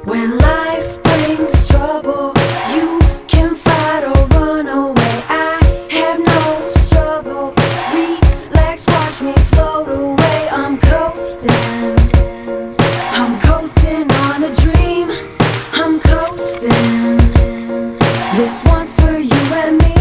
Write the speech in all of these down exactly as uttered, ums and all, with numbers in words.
When life brings trouble, you can fight or run away. I have no struggle. Relax, watch me float away. I'm coasting. I'm coasting on a dream. I'm coasting. This one's for you and me.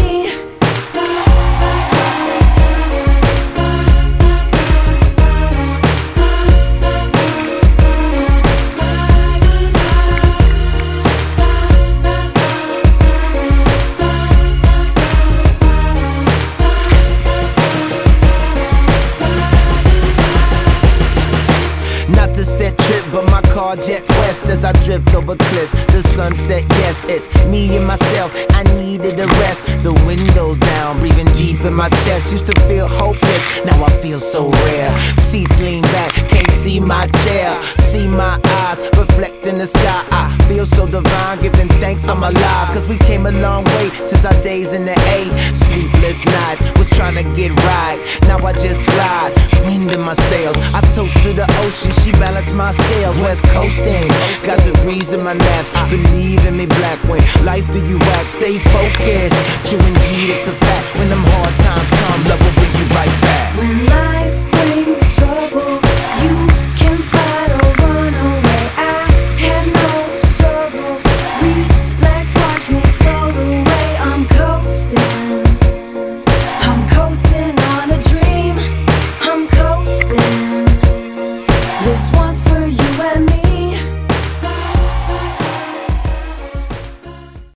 Not to set trip, but my car jet west as I drift over cliffs. The sunset, yes, it's me and myself. I needed a rest. The windows down, breathing deep in my chest. Used to feel hopeless, now I feel so rare. Seats lean back, can't see my chair. See my eyes reflect in the sky. I feel so divine, giving thanks I'm alive. Cause we came a long way since our days in the A. Sleepless nights, was trying to get right. Now I just glide, wind in my sails. I toast to the ocean, she balanced my scales. West coasting, got degrees in my naps. Believe in me, black, when life do you act. Stay focused, true indeed it's a fact. When them hard times come, love will bring you right back. When life